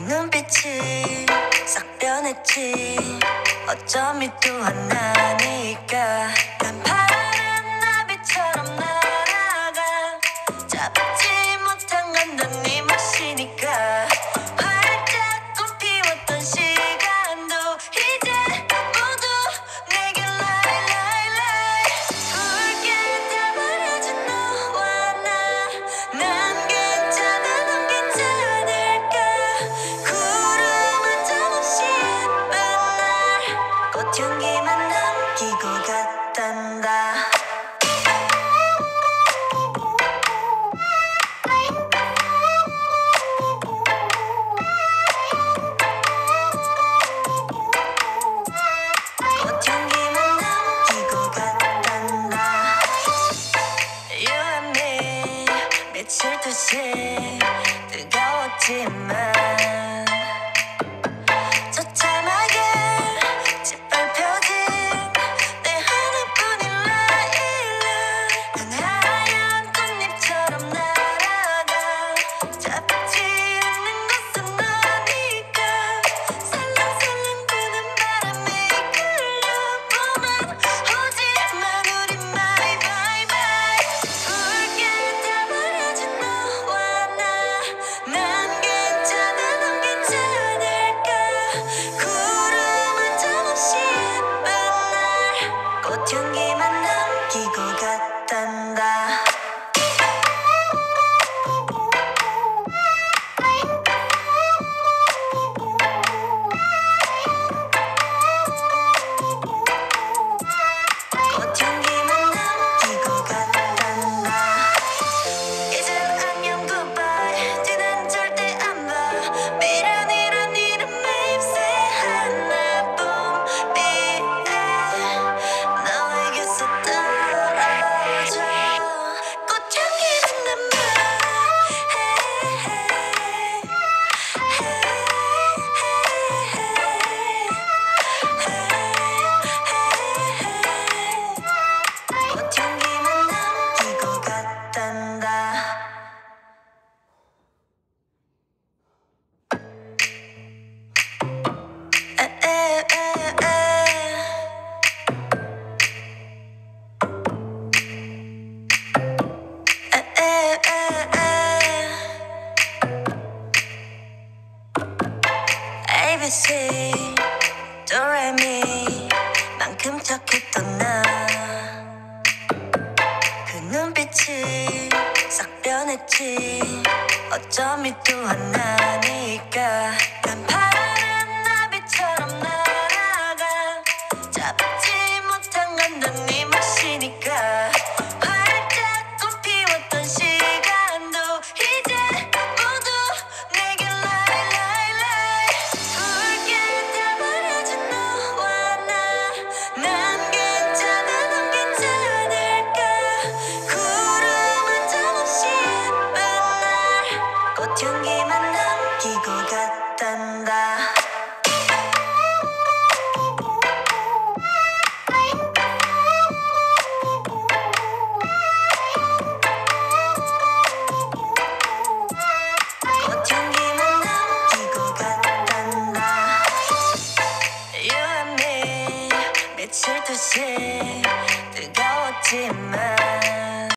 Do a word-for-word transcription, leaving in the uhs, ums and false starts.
눈빛이 싹 변했지. 어쩜 이 또 하나니까 난 파란 나비처럼 날아가. 잡지 못한 건 난 네 몫이니까. 활짝 꽃피웠던 시간도 이제 모두 내게 lie lie lie. 붉게 타버려진 너와 나. 난 괜찮아 넌 괜찮을까. 구름 한 점 없이 예쁜 날 꽃향기만 남기고 갔단다. 꽃향기만 남기고 갔단다. You and me 며칠 두시 뜨거웠지만 처참하게 짓밟혀진 내 하나뿐인 라일락. 난 하얀 꽃잎처럼 날아가. 잡지 않는 것은 너니까. 살랑살랑 부는 바람에 이끌려 봄은 오지만 우린 bye bye bye. 붉게 타버려진 너와 나. 난 괜찮아 넌 괜찮을까. 구름 한 점 없이 예쁜 날 꽃향기만 남기고 갔단다. 꽃향기만 남기고 갔단다. 이젠 안녕 goodbye. 뒤는 절대 안 봐. 미련이란 이름의 잎새 하나뿐비에 너에게서 떨어져. 꽃향기만 남아. 꽃향기만 남기고 갔단다. 에이비씨 도레미 만큼 착했던 나. 그 눈빛이 싹 변했지. 어쩜 이 또 하나